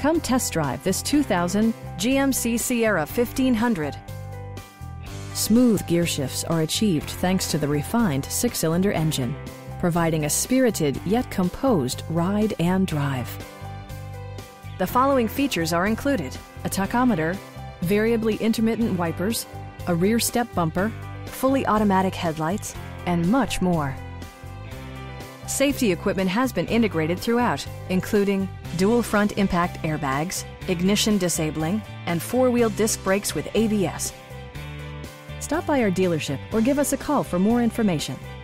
Come test drive this 2000 GMC Sierra 1500. Smooth gear shifts are achieved thanks to the refined 6-cylinder engine, providing a spirited yet composed ride and drive. The following features are included: a tachometer, variably intermittent wipers, a rear step bumper, fully automatic headlights, and much more. Safety equipment has been integrated throughout, including dual front impact airbags, ignition disabling, and 4-wheel disc brakes with ABS. Stop by our dealership or give us a call for more information.